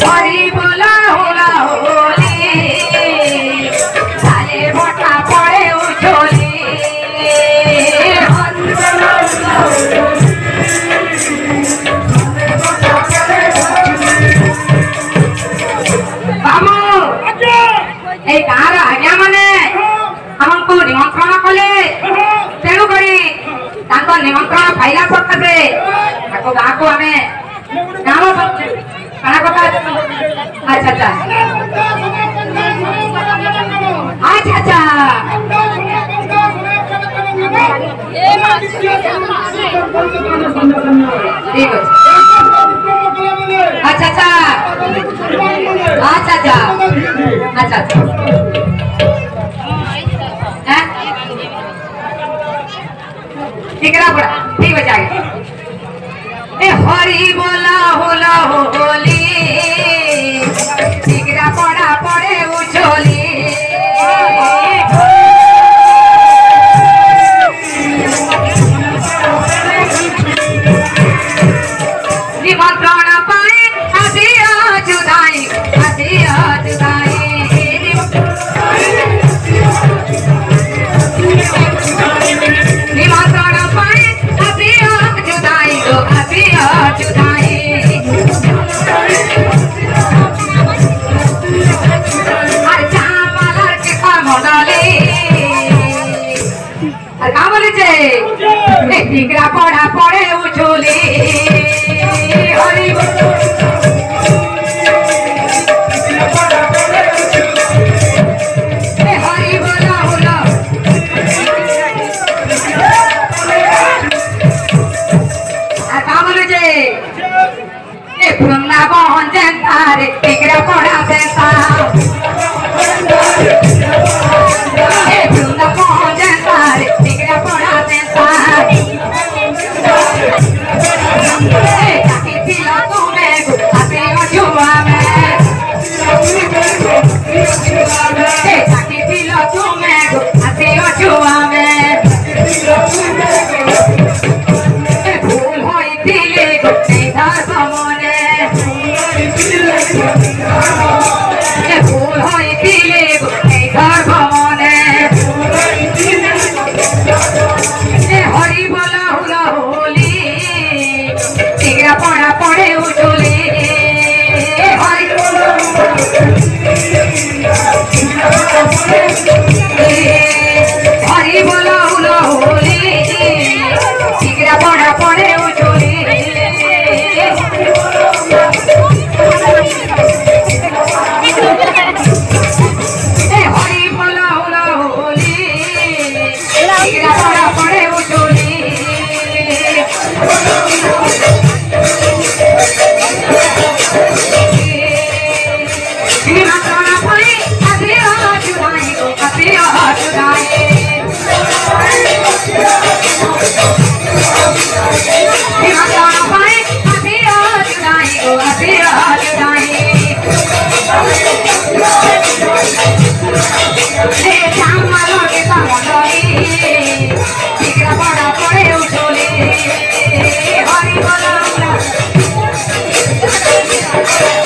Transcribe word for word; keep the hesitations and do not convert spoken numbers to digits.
हरि बोला होला होली साले मोटा पड़े उछोली बामू ए गाँव आज्ञा माने हमको निमंत्रण कले तेणु करी निमंत्रण पाइला सकाशे गाँ को आम गाँव कथा अच्छा अच्छा अच्छा अच्छा ठीक है अच्छा अच्छा अच्छा अच्छा अच्छा अच्छा ठीक है ठीक है जाएगा ए हरि बोला होला होली टिकरा पड़ा पड़े उछोली निमंत्रण पाए हसिया जुदाई हसिया जुदाई निमंत्रण पाए हसिया जुदाई दो हसिया जुदाई हर चावल के कमले हर का बोले छे एक टिकरा पड़ा पड़े उछोले हरि हरि बोला होला का बोले छे ए पुरना बहन जनता रे टिकरा पड़ा जनता ए पुरना बहन जनता रे टिकरा पड़ा जनता ए काकी पिला तुम्हें आते अजुआ में ए काकी पिला तुम्हें आते अजुआ में ए भूल होई दिले नहीं धर्म मने ए भूल होई दिले नहीं धर्म मने ए हरि बोला होला होली टिकरा पड़ा पड़े उछोले हरि हरि बोला होला होली टिकरा पड़ा पड़े उछोले हरि बोला होला होली टिकरा पड़ा पड़े उछोले निमंत्रण पाए हसिया जुदाई दो हसिया जुदाई निमंत्रण पाए हसिया जुदाई दो हसिया जुदाई ए चावल के कमली टिकरा पड़ा पड़े उछोले हरि बोला